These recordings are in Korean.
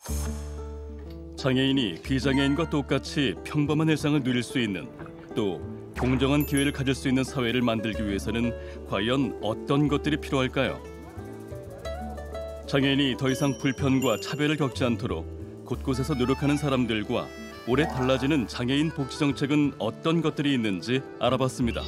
장애인이 비장애인과 똑같이 평범한 일상을 누릴 수 있는, 또 공정한 기회를 가질 수 있는 사회를 만들기 위해서는 과연 어떤 것들이 필요할까요? 장애인이 더 이상 불편과 차별을 겪지 않도록 곳곳에서 노력하는 사람들과 올해 달라지는 장애인 복지 정책은 어떤 것들이 있는지 알아봤습니다.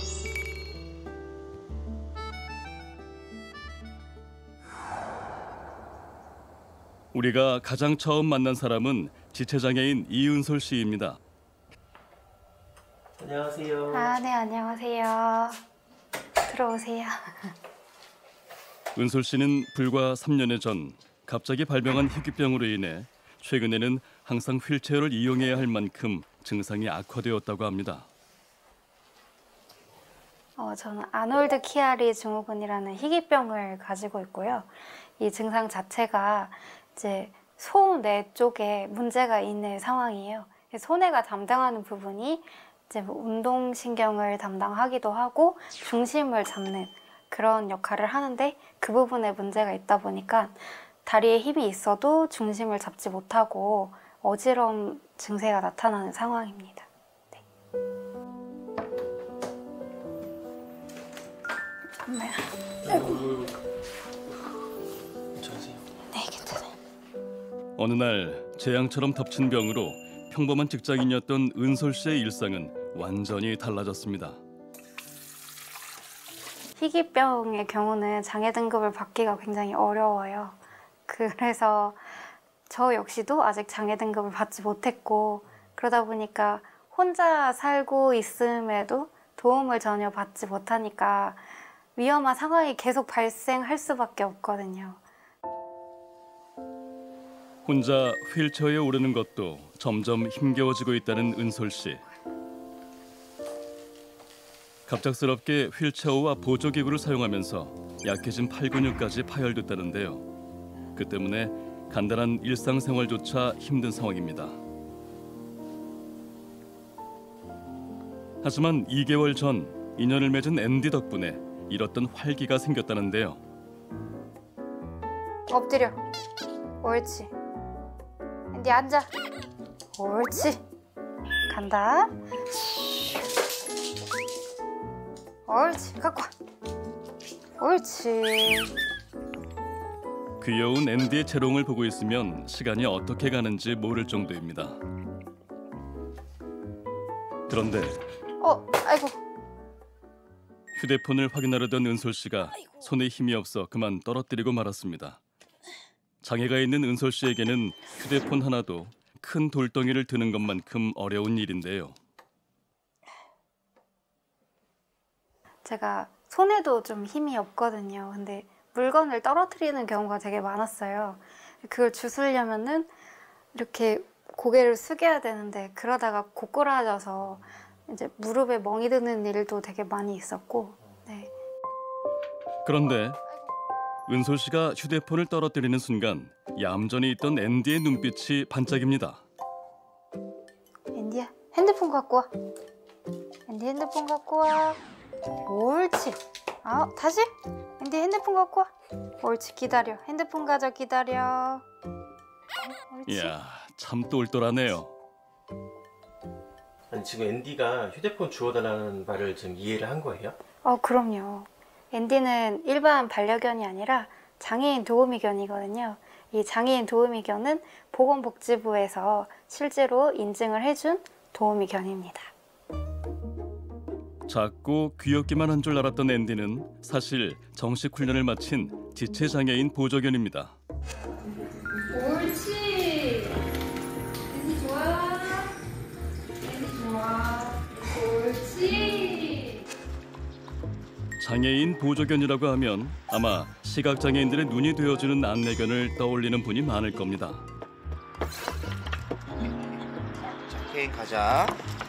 우리가 가장 처음 만난 사람은 지체장애인 이은솔 씨입니다. 안녕하세요. 네, 안녕하세요. 들어오세요. 은솔 씨는 불과 3년여 전 갑자기 발병한 희귀병으로 인해 최근에는 항상 휠체어를 이용해야 할 만큼 증상이 악화되었다고 합니다. 저는 아놀드 키아리 증후군이라는 희귀병을 가지고 있고요. 이 증상 자체가 이제 소뇌 쪽에 문제가 있는 상황이에요. 소뇌가 담당하는 부분이 이제 운동신경을 담당하기도 하고 중심을 잡는 그런 역할을 하는데, 그 부분에 문제가 있다 보니까 다리에 힘이 있어도 중심을 잡지 못하고 어지러움 증세가 나타나는 상황입니다. 네. 정말. 괜찮으세요? 네, 괜찮아요. 어느 날 재앙처럼 덮친 병으로 평범한 직장인이었던 은솔 씨의 일상은 완전히 달라졌습니다. 희귀병의 경우는 장애 등급을 받기가 굉장히 어려워요. 그래서 저 역시도 아직 장애 등급을 받지 못했고, 그러다 보니까 혼자 살고 있음에도 도움을 전혀 받지 못하니까 위험한 상황이 계속 발생할 수밖에 없거든요. 혼자 휠체어에 오르는 것도 점점 힘겨워지고 있다는 은솔 씨. 갑작스럽게 휠체어와 보조기구를 사용하면서 약해진 팔 근육까지 파열됐다는데요. 그 때문에 간단한 일상생활조차 힘든 상황입니다. 하지만 2개월 전 인연을 맺은 앤디 덕분에 잃었던 활기가 생겼다는데요. 엎드려. 옳지. 앤디 앉아. 옳지. 간다. 옳지. 갖고 와. 옳지. 귀여운 앤디의 재롱을 보고 있으면 시간이 어떻게 가는지 모를 정도입니다. 그런데 아이고. 휴대폰을 확인하려던 은솔 씨가 손에 힘이 없어 그만 떨어뜨리고 말았습니다. 장애가 있는 은솔 씨에게는 휴대폰 하나도 큰 돌덩이를 드는 것만큼 어려운 일인데요. 제가 손에도 좀 힘이 없거든요. 근데 물건을 떨어뜨리는 경우가 되게 많았어요. 그걸 주우려면은 이렇게 고개를 숙여야 되는데, 그러다가 고꾸라져서 이제 무릎에 멍이 드는 일도 되게 많이 있었고. 네. 그런데 은솔 씨가 휴대폰을 떨어뜨리는 순간 얌전히 있던 앤디의 눈빛이 반짝입니다. 앤디야, 핸드폰 갖고 와. 앤디 핸드폰 갖고 와. 옳지. 다시. 앤디 핸드폰 갖고 와. 옳지. 기다려. 핸드폰 가져. 기다려. 옳지. 이야, 참 똘똘하네요. 아니, 지금 앤디가 휴대폰 주워달라는 말을 지금 이해를 한 거예요? 그럼요. 앤디는 일반 반려견이 아니라 장애인 도우미견이거든요. 이 장애인 도우미견은 보건복지부에서 실제로 인증을 해준 도우미견입니다. 작고 귀엽기만 한 줄 알았던 앤디는 사실 정식 훈련을 마친 지체장애인 보조견입니다. 옳지. 앤디 좋아. 앤디 좋아. 옳지. 장애인 보조견이라고 하면 아마 시각장애인들의 눈이 되어주는 안내견을 떠올리는 분이 많을 겁니다. 오케이, 가자.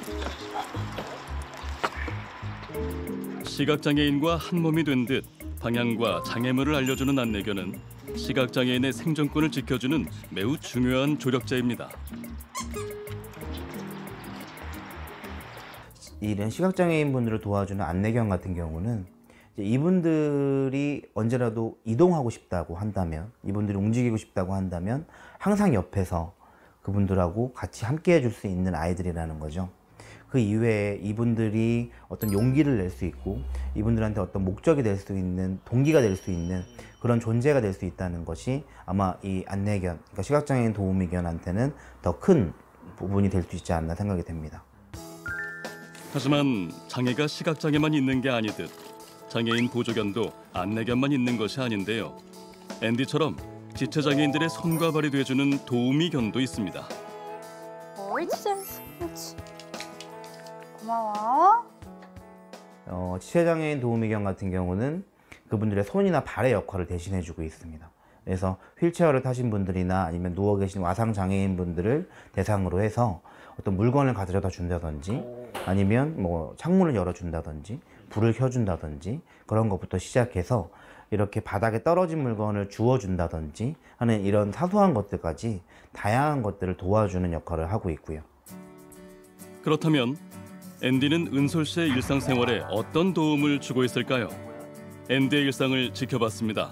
시각장애인과 한 몸이 된 듯 방향과 장애물을 알려주는 안내견은 시각장애인의 생존권을 지켜주는 매우 중요한 조력자입니다. 이런 시각장애인 분들을 도와주는 안내견 같은 경우는 이제 이분들이 언제라도 이동하고 싶다고 한다면, 이분들이 움직이고 싶다고 한다면 항상 옆에서 그분들하고 같이 함께 해줄 수 있는 아이들이라는 거죠. 그 이외에 이분들이 어떤 용기를 낼 수 있고 이분들한테 어떤 목적이 될 수 있는, 동기가 될 수 있는 그런 존재가 될 수 있다는 것이 아마 이 안내견, 그러니까 시각장애인 도우미견한테는 더 큰 부분이 될 수 있지 않나 생각이 됩니다. 하지만 장애가 시각장애만 있는 게 아니듯 장애인 보조견도 안내견만 있는 것이 아닌데요. 앤디처럼 지체장애인들의 손과 발이 돼주는 도우미견도 있습니다. 옳지 잘했어. 옳지. 고마워. 지체장애인 도우미견 같은 경우는 그분들의 손이나 발의 역할을 대신해주고 있습니다. 그래서 휠체어를 타신 분들이나 아니면 누워 계신 와상장애인 분들을 대상으로 해서 어떤 물건을 가져다 준다든지 아니면 뭐 창문을 열어준다든지 불을 켜준다든지 그런 것부터 시작해서 이렇게 바닥에 떨어진 물건을 주워준다든지 하는 이런 사소한 것들까지 다양한 것들을 도와주는 역할을 하고 있고요. 그렇다면 앤디는 은솔 씨의 일상생활에 어떤 도움을 주고 있을까요? 앤디의 일상을 지켜봤습니다.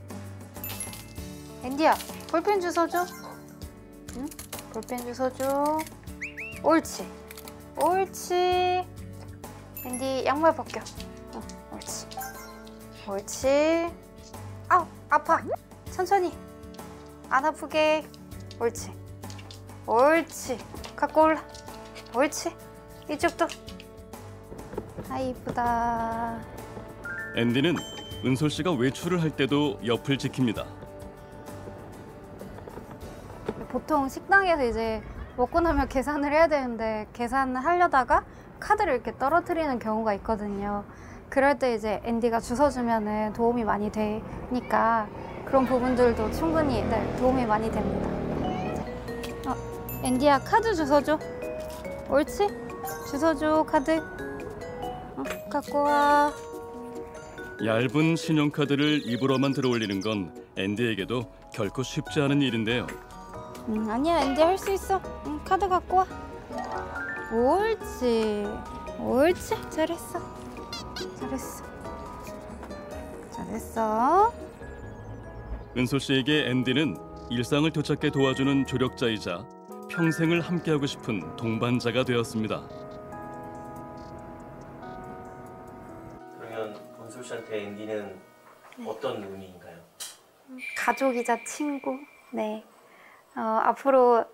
앤디야, 볼펜 주워줘. 응? 볼펜 주워줘. 옳지. 옳지. 앤디 양말 벗겨. 응, 옳지. 옳지. 아우, 아파. 천천히. 안 아프게. 옳지. 옳지. 갖고 올라. 옳지. 이쪽도. 아, 이쁘다. 앤디는 은솔 씨가 외출을 할 때도 옆을 지킵니다. 보통 식당에서 이제 먹고 나면 계산을 해야 되는데 계산을 하려다가 카드를 이렇게 떨어뜨리는 경우가 있거든요. 그럴 때 이제 앤디가 주워주면은 도움이 많이 되니까 그런 부분들도 충분히 도움이 많이 됩니다. 앤디야, 카드 주워줘. 옳지? 주워줘, 카드. 갖고 와. 얇은 신용카드를 입으로만 들어올리는 건 앤디에게도 결코 쉽지 않은 일인데요. 아니야, 앤디 할 수 있어. 카드 갖고 와. 옳지. 옳지. 잘했어. 잘했어. 잘했어. 은솔 씨에게 앤디는 일상을 되찾게 도와주는 조력자이자 평생을 함께하고 싶은 동반자가 되었습니다. 그러면 은솔 씨한테 앤디는 어떤 의미인가요? 가족이자 친구. 네. 앞으로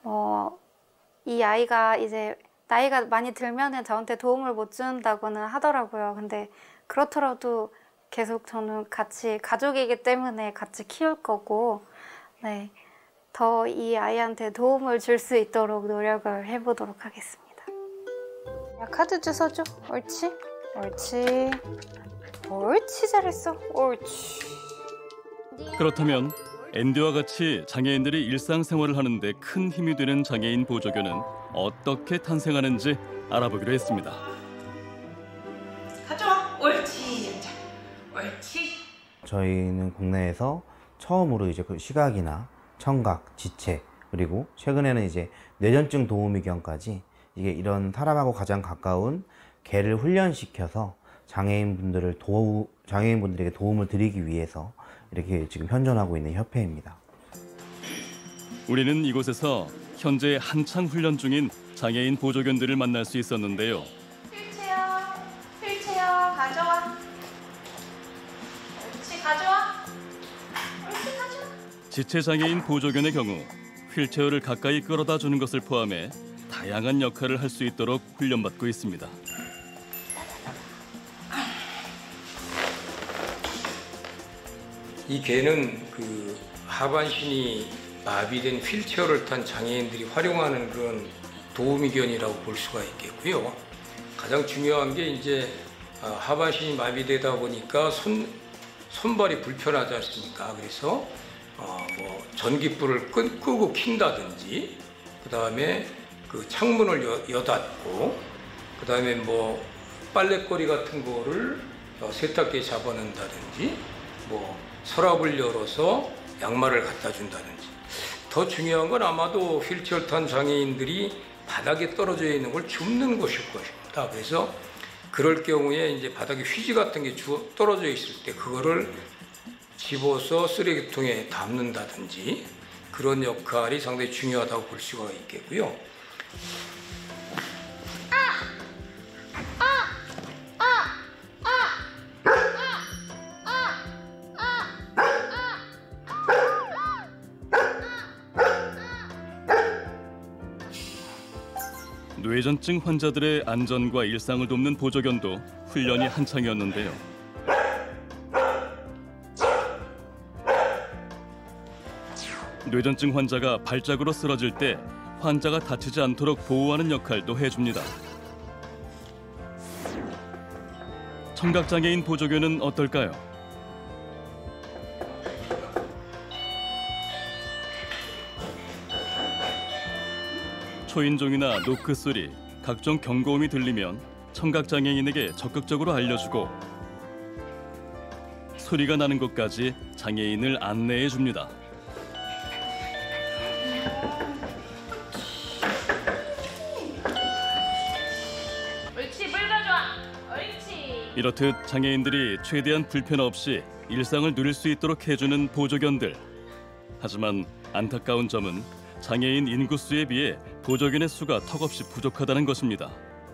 이 아이가 이제 나이가 많이 들면은 저한테 도움을 못 준다고는 하더라고요. 근데 그렇더라도 계속 저는 같이 가족이기 때문에 같이 키울 거고, 네, 더 이 아이한테 도움을 줄 수 있도록 노력을 해보도록 하겠습니다. 야, 카드 주워줘. 옳지? 옳지. 옳지, 잘했어. 옳지. 그렇다면 앤디와 같이 장애인들이 일상생활을 하는데 큰 힘이 되는 장애인 보조견은 어떻게 탄생하는지 알아보기로 했습니다. 가져와. 옳지. 자, 옳지. 저희는 국내에서 처음으로 이제 그 시각이나 청각, 지체, 그리고 최근에는 이제 뇌전증 도우미견까지 이게 이런 사람하고 가장 가까운 개를 훈련시켜서 장애인분들에게 도움을 드리기 위해서 이렇게 지금 현존하고 있는 협회입니다. 우리는 이곳에서 현재 한창 훈련 중인 장애인 보조견들을 만날 수 있었는데요. 휠체어 가져와. 옳지, 가져와. 옳지, 가져와. 지체장애인 보조견의 경우 휠체어를 가까이 끌어다 주는 것을 포함해 다양한 역할을 할 수 있도록 훈련받고 있습니다. 이 개는 그 하반신이 마비된 휠체어를 탄 장애인들이 활용하는 그런 도우미견이라고 볼 수가 있겠고요. 가장 중요한 게 이제 하반신이 마비되다 보니까 손발이 불편하지 않습니까? 그래서 뭐 전기불을 끄고 킨다든지, 그 다음에 그 창문을 여닫고, 그 다음에 뭐 빨래거리 같은 거를 세탁기에 잡아넣는다든지, 뭐 서랍을 열어서 양말을 갖다 준다든지. 더 중요한 건 아마도 휠체어 탄 장애인들이 바닥에 떨어져 있는 걸 줍는 것일 것입니다. 그래서 그럴 경우에 이제 바닥에 휴지 같은 게 떨어져 있을 때 그거를 집어서 쓰레기통에 담는다든지 그런 역할이 상당히 중요하다고 볼 수가 있겠고요. 뇌전증 환자들의 안전과 일상을 돕는 보조견도 훈련이 한창이었는데요. 뇌전증 환자가 발작으로 쓰러질 때 환자가 다치지 않도록 보호하는 역할도 해줍니다. 청각장애인 보조견은 어떨까요? 초인종이나 노크 소리, 각종 경고음이 들리면 청각장애인에게 적극적으로 알려주고 소리가 나는 곳까지 장애인을 안내해 줍니다. 옳지, 물 가져와. 옳지. 이렇듯 장애인들이 최대한 불편 없이 일상을 누릴 수 있도록 해주는 보조견들. 하지만 안타까운 점은 장애인 인구수에 비해 보조견의 수가 턱없이 부족하다는 것입니다.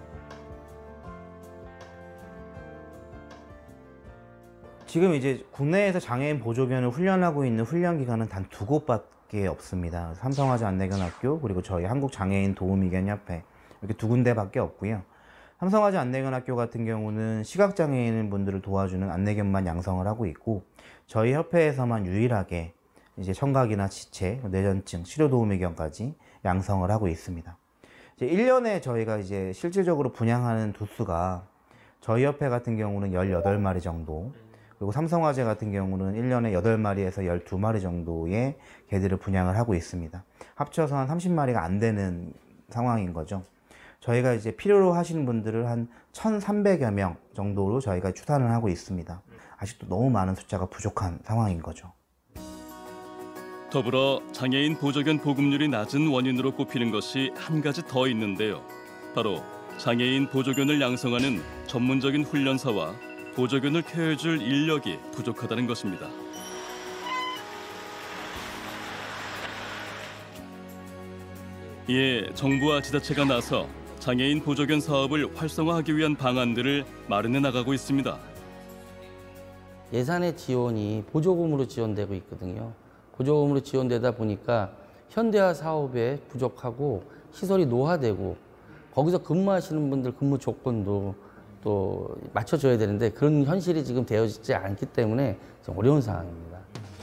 지금 이제 국내에서 장애인 보조견을 훈련하고 있는 훈련 기관은 단 2곳밖에 없습니다. 삼성화재 안내견학교 그리고 저희 한국장애인 도우미견협회 이렇게 2군데밖에 없고요. 삼성화재 안내견학교 같은 경우는 시각장애인 분들을 도와주는 안내견만 양성을 하고 있고 저희 협회에서만 유일하게 이제 청각이나 지체, 뇌전증, 치료도우미견까지 양성을 하고 있습니다. 이제 1년에 저희가 이제 실질적으로 분양하는 두수가 저희 협회 같은 경우는 18마리 정도, 그리고 삼성화재 같은 경우는 1년에 8마리에서 12마리 정도의 개들을 분양을 하고 있습니다. 합쳐서 한 30마리가 안 되는 상황인 거죠. 저희가 이제 필요로 하시는 분들을 한 1,300여 명 정도로 저희가 추산을 하고 있습니다. 아직도 너무 많은 숫자가 부족한 상황인 거죠. 더불어 장애인 보조견 보급률이 낮은 원인으로 꼽히는 것이 한 가지 더 있는데요. 바로 장애인 보조견을 양성하는 전문적인 훈련사와 보조견을 케어해줄 인력이 부족하다는 것입니다. 이에 정부와 지자체가 나서 장애인 보조견 사업을 활성화하기 위한 방안들을 마련해 나가고 있습니다. 예산의 지원이 보조금으로 지원되고 있거든요. 보조금으로 지원되다 보니까 현대화 사업에 부족하고 시설이 노화되고 거기서 근무하시는 분들 근무 조건도 또 맞춰줘야 되는데 그런 현실이 지금 되어지지 않기 때문에 좀 어려운 상황입니다.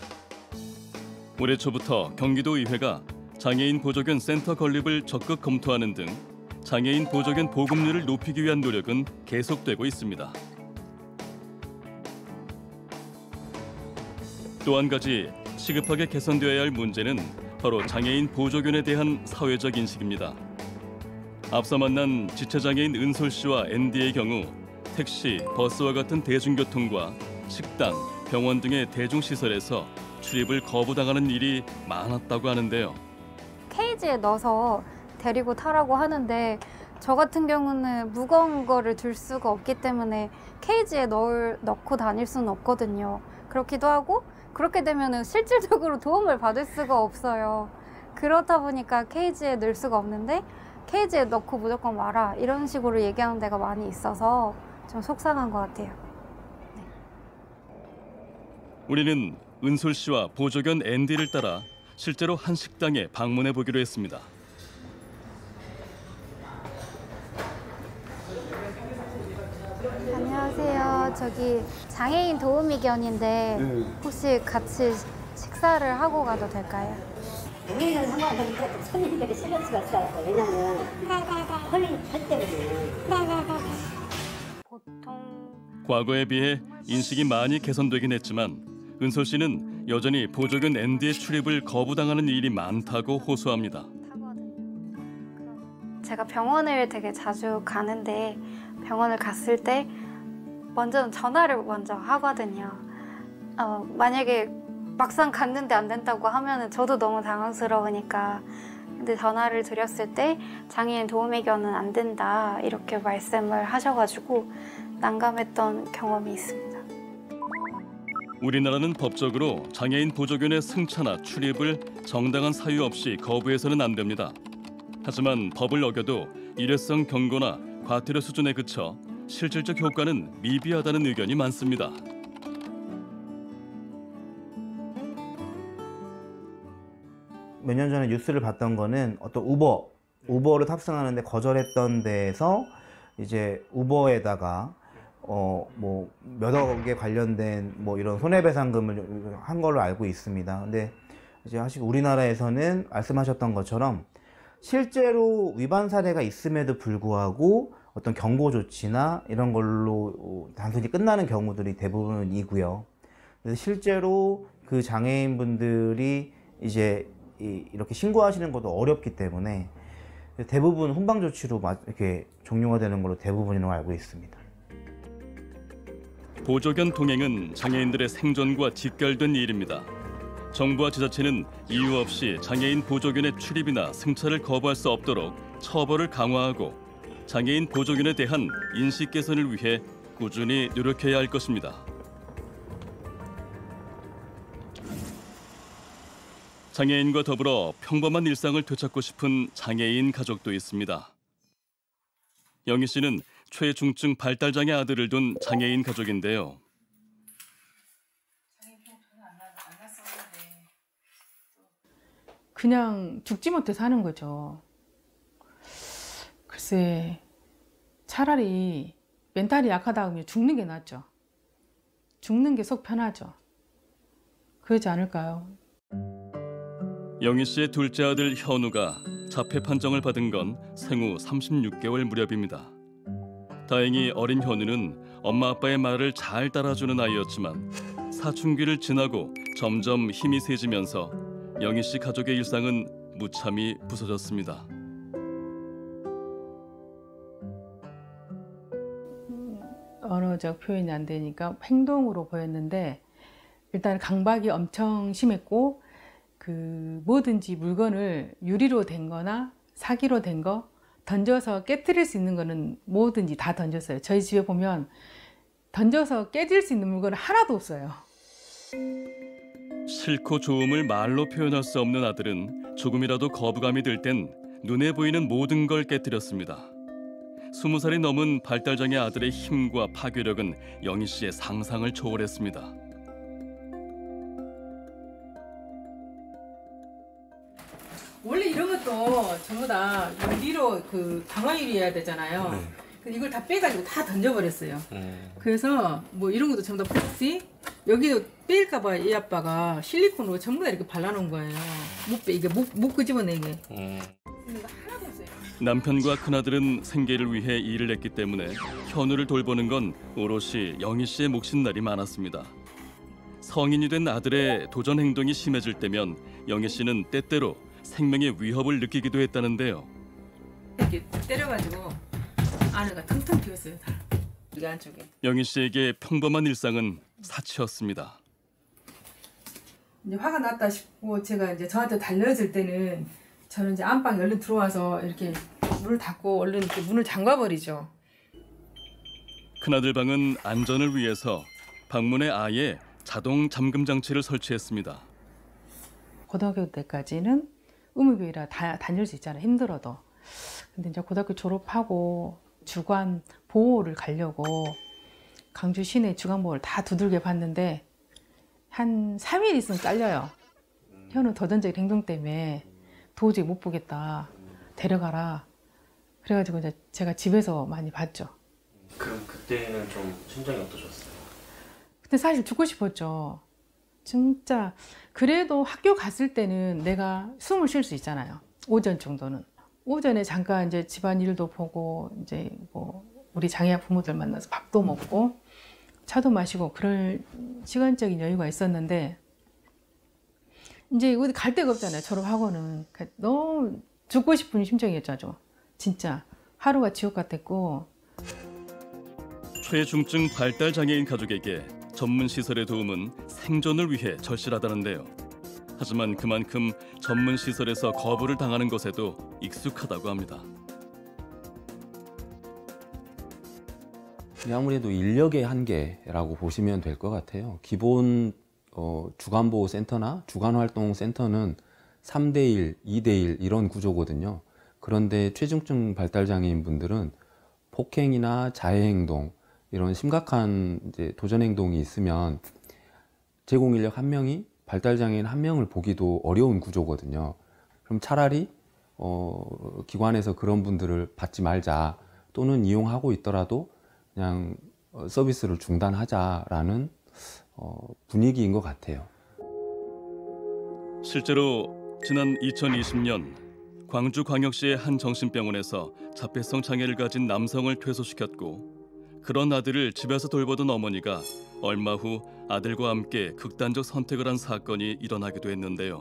올해 초부터 경기도의회가 장애인 보조견 센터 건립을 적극 검토하는 등 장애인 보조견 보급률을 높이기 위한 노력은 계속되고 있습니다. 또 한 가지 시급하게 개선되어야 할 문제는 바로 장애인 보조견에 대한 사회적 인식입니다. 앞서 만난 지체장애인 은솔 씨와 앤디의 경우 택시, 버스와 같은 대중교통과 식당, 병원 등의 대중시설에서 출입을 거부당하는 일이 많았다고 하는데요. 케이지에 넣어서 데리고 타라고 하는데 저 같은 경우는 무거운 거를 들 수가 없기 때문에 케이지에 넣고 다닐 수는 없거든요. 그렇기도 하고 그렇게 되면 실질적으로 도움을 받을 수가 없어요. 그렇다 보니까 케이지에 넣을 수가 없는데 케이지에 넣고 무조건 와라 이런 식으로 얘기하는 데가 많이 있어서 좀 속상한 것 같아요. 네. 우리는 은솔 씨와 보조견 앤디를 따라 실제로 한 식당에 방문해 보기로 했습니다. 안녕하세요. 저기 장애인 도우미견인데 혹시 같이 식사를 하고 가도 될까요? 우리는 상관없는데 손님들이 신경 쓰고 있어요. 왜냐면 홀링 할 때문에. 보통 과거에 비해 인식이 많이 개선되긴 했지만 은솔 씨는 여전히 보조견 앤디의 출입을 거부당하는 일이 많다고 호소합니다. 제가 병원을 되게 자주 가는데 병원을 갔을 때 먼저 전화를 먼저 하거든요. 만약에 막상 갔는데 안 된다고 하면은 저도 너무 당황스러우니까 근데 전화를 드렸을 때 장애인 도우미견은 안 된다 이렇게 말씀을 하셔가지고 난감했던 경험이 있습니다. 우리나라는 법적으로 장애인 보조견의 승차나 출입을 정당한 사유 없이 거부해서는 안 됩니다. 하지만 법을 어겨도 일회성 경고나 과태료 수준에 그쳐 실질적 효과는 미비하다는 의견이 많습니다. 몇 년 전에 뉴스를 봤던 거는 어떤 우버를 탑승하는데 거절했던 데에서 이제 우버에다가 뭐 몇억에 관련된 뭐 이런 손해배상금을 한 걸로 알고 있습니다. 근데 이제 사실 우리나라에서는 말씀하셨던 것처럼 실제로 위반 사례가 있음에도 불구하고 어떤 경고 조치나 이런 걸로 단순히 끝나는 경우들이 대부분이고요. 그래서 실제로 그 장애인분들이 이제 이렇게 신고하시는 것도 어렵기 때문에 대부분 훈방 조치로 이렇게 종료가 되는 걸로 대부분이라고 알고 있습니다. 보조견 동행은 장애인들의 생존과 직결된 일입니다. 정부와 지자체는 이유 없이 장애인 보조견의 출입이나 승차를 거부할 수 없도록 처벌을 강화하고 장애인 보조견에 대한 인식 개선을 위해 꾸준히 노력해야 할 것입니다. 장애인과 더불어 평범한 일상을 되찾고 싶은 장애인 가족도 있습니다. 영희 씨는 최중증 발달장애 아들을 둔 장애인 가족인데요. 그냥 죽지 못해 사는 거죠. 글쎄, 차라리 멘탈이 약하다 하면 죽는 게 낫죠. 죽는 게 속 편하죠. 그러지 않을까요? 영희 씨의 둘째 아들 현우가 자폐 판정을 받은 건 생후 36개월 무렵입니다. 다행히 어린 현우는 엄마 아빠의 말을 잘 따라주는 아이였지만 사춘기를 지나고 점점 힘이 세지면서 영희 씨 가족의 일상은 무참히 부서졌습니다. 언어적 표현이 안 되니까 행동으로 보였는데 일단 강박이 엄청 심했고 그 뭐든지 물건을 유리로 된 거나 사기로 된 거 던져서 깨트릴 수 있는 거는 뭐든지 다 던졌어요. 저희 집에 보면 던져서 깨질 수 있는 물건은 하나도 없어요. 싫고 좋음을 말로 표현할 수 없는 아들은 조금이라도 거부감이 들 땐 눈에 보이는 모든 걸 깨뜨렸습니다. 20살이 넘은 발달장애 아들의 힘과 파괴력은 영희 씨의 상상을 초월했습니다. 원래 이런 것도 전부 다 유리로 그 강화 유리해야 되잖아요. 근데 이걸 다 빼가지고 다 던져버렸어요. 그래서 뭐 이런 것도 전부 다 플라스틱. 여기도 빼일까봐 이 아빠가 실리콘으로 전부 다 이렇게 발라놓은 거예요. 못 빼, 이게 못 끄집어내게. 남편과 큰아들은 생계를 위해 일을 했기 때문에 현우를 돌보는 건 오롯이 영희 씨의 몫인 날이 많았습니다. 성인이 된 아들의 도전 행동이 심해질 때면 영희 씨는 때때로 생명의 위협을 느끼기도 했다는데요. 이렇게 때려가지고 안에가 텅텅 비었어요. 다. 여기 안쪽에. 영희 씨에게 평범한 일상은 사치였습니다. 이제 화가 났다 싶고 제가 이제 저한테 달려질 때는 저는 이제 안방에 얼른 들어와서 이렇게 문을 닫고 얼른 이렇게 문을 잠가버리죠. 큰아들 방은 안전을 위해서 방문에 아예 자동 잠금 장치를 설치했습니다. 고등학교 때까지는 의무교육이라 다 다닐 수 있잖아요. 힘들어도. 근데 이제 고등학교 졸업하고 주간 보호를 가려고 강주 시내 주간 보호를 다 두들겨 봤는데 한 3일 있으면 잘려요. 현우 도전적 행동 때문에 도저히 못 보겠다. 데려가라. 그래가지고 이제 제가 집에서 많이 봤죠. 그럼 그때는 좀 심정이 어떠셨어요? 그때 사실 죽고 싶었죠. 진짜 그래도 학교 갔을 때는 내가 숨을 쉴 수 있잖아요. 오전 정도는. 오전에 잠깐 이제 집안일도 보고 이제 뭐 우리 장애학 부모들 만나서 밥도 먹고 차도 마시고 그럴 시간적인 여유가 있었는데 이제 어디 갈 데가 없잖아요. 졸업하고는. 너무 죽고 싶은 심정이었죠. 진짜 하루가 지옥 같았고. 최중증 발달장애인 가족에게 전문 시설의 도움은 생존을 위해 절실하다는데요. 하지만 그만큼 전문 시설에서 거부를 당하는 것에도 익숙하다고 합니다. 아무래도 인력의 한계라고 보시면 될 것 같아요. 기본 주간보호센터나 주간활동센터는 3대1, 2대1 이런 구조거든요. 그런데 최중증 발달장애인 분들은 폭행이나 자해행동 이런 심각한 이제 도전행동이 있으면 제공인력 1명이 발달장애인 1명을 보기도 어려운 구조거든요. 그럼 차라리 기관에서 그런 분들을 받지 말자, 또는 이용하고 있더라도 그냥 서비스를 중단하자라는 분위기인 것 같아요. 실제로 지난 2020년 광주광역시의 한 정신병원에서 자폐성 장애를 가진 남성을 퇴소시켰고, 그런 아들을 집에서 돌보던 어머니가 얼마 후 아들과 함께 극단적 선택을 한 사건이 일어나기도 했는데요.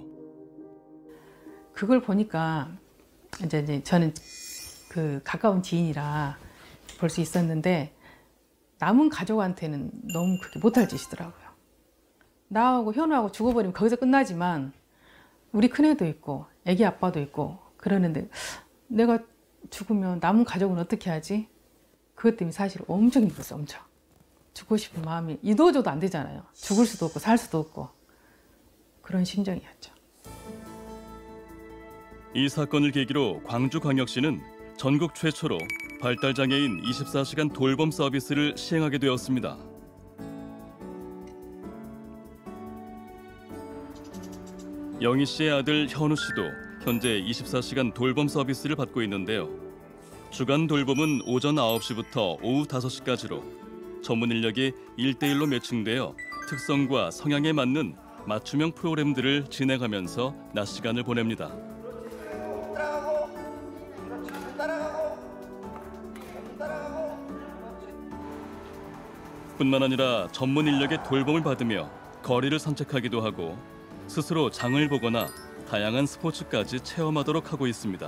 그걸 보니까 이제 저는 그 가까운 지인이라 볼 수 있었는데, 남은 가족한테는 너무 그렇게 못할 짓이더라고요. 나하고 현우하고 죽어버리면 거기서 끝나지만 우리 큰애도 있고 애기 아빠도 있고 그러는데, 내가 죽으면 남은 가족은 어떻게 하지? 그것 때문에 사실 엄청 힘들었어요. 엄청. 죽고 싶은 마음이 이도저도 안 되잖아요. 죽을 수도 없고 살 수도 없고 그런 심정이었죠. 이 사건을 계기로 광주광역시는 전국 최초로 발달장애인 24시간 돌봄 서비스를 시행하게 되었습니다. 영희 씨의 아들 현우 씨도 현재 24시간 돌봄 서비스를 받고 있는데요. 주간 돌봄은 오전 9시부터 오후 5시까지로 전문 인력이 1대1로 매칭되어 특성과 성향에 맞는 맞춤형 프로그램들을 진행하면서 낮 시간을 보냅니다. 뿐만 아니라 전문 인력의 돌봄을 받으며 거리를 산책하기도 하고 스스로 장을 보거나 다양한 스포츠까지 체험하도록 하고 있습니다.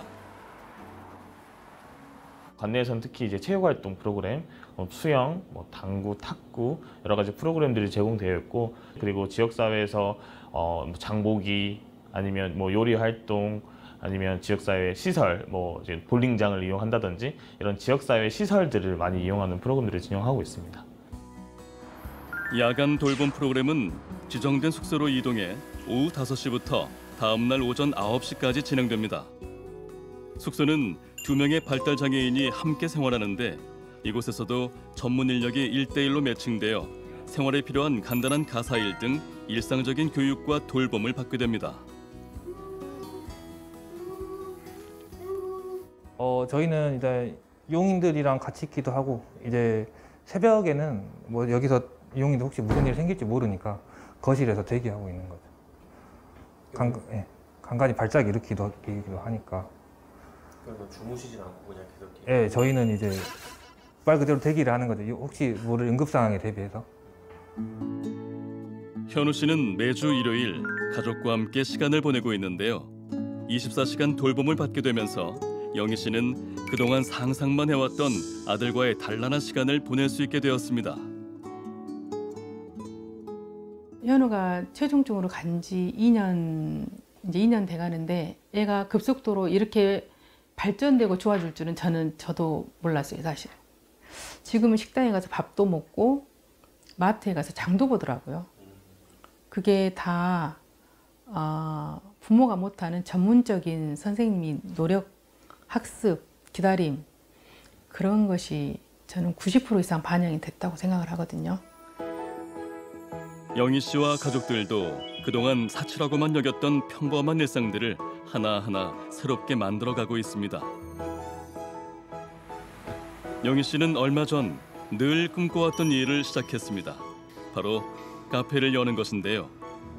관내에서는 특히 이제 체육활동 프로그램, 수영, 당구, 탁구 여러 가지 프로그램들이 제공되어 있고, 그리고 지역사회에서 장보기 아니면 요리 활동 아니면 지역사회 시설, 이제 볼링장을 이용한다든지 이런 지역사회 시설들을 많이 이용하는 프로그램들을 진행하고 있습니다. 야간 돌봄 프로그램은 지정된 숙소로 이동해 오후 5시부터 다음 날 오전 9시까지 진행됩니다. 숙소는 2명의 발달장애인이 함께 생활하는데, 이곳에서도 전문 인력이 1대1로 매칭되어 생활에 필요한 간단한 가사일 등 일상적인 교육과 돌봄을 받게 됩니다. 저희는 이제 용인들이랑 같이 있기도 하고, 이제 새벽에는 여기서 용인들 혹시 무슨 일이 생길지 모르니까 거실에서 대기하고 있는 거죠. 간간히 발작이 일으키기도 하니까. 그러면 주무시진 않고 그냥 계속? 예, 저희는 이제 말 그대로 대기를 하는 거죠. 혹시 모를 응급 상황에 대비해서. 현우 씨는 매주 일요일 가족과 함께 시간을 보내고 있는데요. 24시간 돌봄을 받게 되면서 영희 씨는 그동안 상상만 해왔던 아들과의 단란한 시간을 보낼 수 있게 되었습니다. 현우가 최중증으로 간 지 2년 돼가는데, 애가 급속도로 이렇게 발전되고 좋아질 줄은 저도 몰랐어요, 사실. 지금은 식당에 가서 밥도 먹고 마트에 가서 장도 보더라고요. 그게 다 부모가 못하는 전문적인 선생님이 노력, 학습, 기다림, 그런 것이 저는 90% 이상 반영이 됐다고 생각을 하거든요. 영희 씨와 가족들도 그동안 사치라고만 여겼던 평범한 일상들을 하나하나 새롭게 만들어가고 있습니다. 영희 씨는 얼마 전 늘 꿈꿔왔던 일을 시작했습니다. 바로 카페를 여는 것인데요.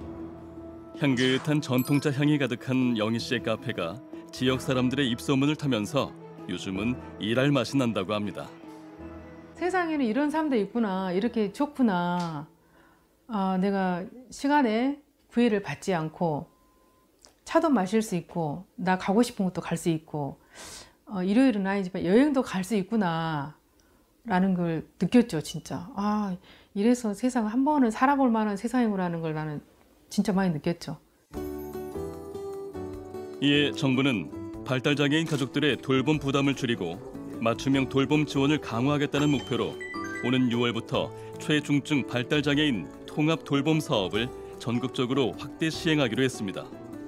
향긋한 전통차 향이 가득한 영희 씨의 카페가 지역 사람들의 입소문을 타면서 요즘은 일할 맛이 난다고 합니다. 세상에는 이런 사람도 있구나, 이렇게 좋구나. 내가 시간에 구애를 받지 않고 차도 마실 수 있고, 나 가고 싶은 곳도 갈 수 있고, 일요일은 아니지만 여행도 갈 수 있구나 라는 걸 느꼈죠. 진짜 이래서 세상 한 번은 살아볼 만한 세상이구나라는 걸 나는 진짜 많이 느꼈죠. 이에 정부는 발달장애인 가족들의 돌봄 부담을 줄이고 맞춤형 돌봄 지원을 강화하겠다는 목표로 오는 6월부터 최중증 발달장애인 통합 돌봄 사업을 전국적으로 확대 시행하기로 했습니다.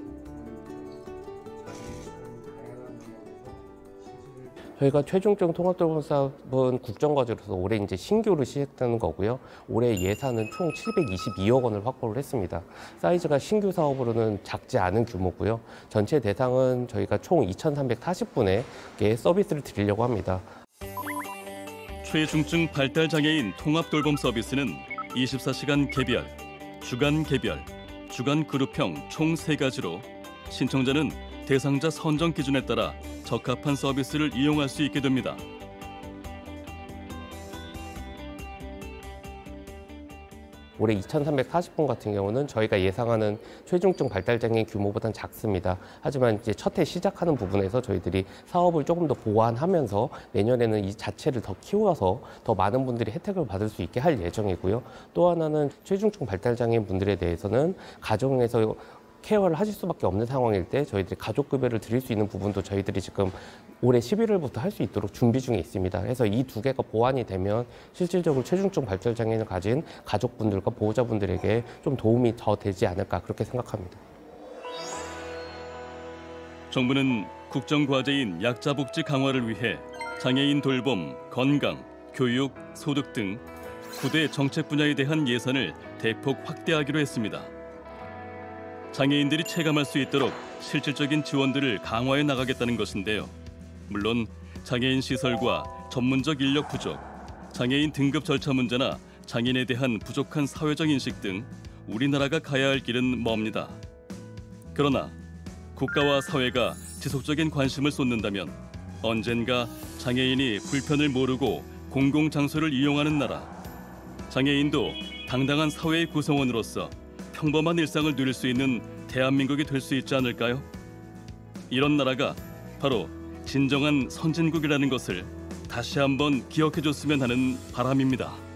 저희가 최중증 통합돌봄 사업은 국정과제로서 올해 이제 신규로 시작되는 거고요. 올해 예산은 총 722억 원을 확보를 했습니다. 사이즈가 신규 사업으로는 작지 않은 규모고요. 전체 대상은 저희가 총 2,340분에게 서비스를 드리려고 합니다. 최중증 발달장애인 통합돌봄 서비스는 24시간 개별, 주간 개별, 주간 그룹형 총 3가지로 신청자는 대상자 선정 기준에 따라 적합한 서비스를 이용할 수 있게 됩니다. 올해 2,340분 같은 경우는 저희가 예상하는 최중증 발달장애인 규모보다는 작습니다. 하지만 이제 첫 해 시작하는 부분에서 저희들이 사업을 조금 더 보완하면서 내년에는 이 자체를 더 키워서 더 많은 분들이 혜택을 받을 수 있게 할 예정이고요. 또 하나는 최중증 발달장애인 분들에 대해서는 가정에서 케어를 하실 수밖에 없는 상황일 때 저희들이 가족급여를 드릴 수 있는 부분도 저희들이 지금 올해 11월부터 할 수 있도록 준비 중에 있습니다. 그래서 이 두 개가 보완이 되면 실질적으로 최중증 발달장애인을 가진 가족분들과 보호자분들에게 좀 도움이 더 되지 않을까 그렇게 생각합니다. 정부는 국정과제인 약자복지 강화를 위해 장애인 돌봄, 건강, 교육, 소득 등 9대 정책 분야에 대한 예산을 대폭 확대하기로 했습니다. 장애인들이 체감할 수 있도록 실질적인 지원들을 강화해 나가겠다는 것인데요. 물론 장애인 시설과 전문적 인력 부족, 장애인 등급 절차 문제나 장애인에 대한 부족한 사회적 인식 등 우리나라가 가야 할 길은 멉니다. 그러나 국가와 사회가 지속적인 관심을 쏟는다면 언젠가 장애인이 불편을 모르고 공공장소를 이용하는 나라, 장애인도 당당한 사회의 구성원으로서 평범한 일상을 누릴 수 있는 대한민국이 될 수 있지 않을까요? 이런 나라가 바로 진정한 선진국이라는 것을 다시 한번 기억해줬으면 하는 바람입니다.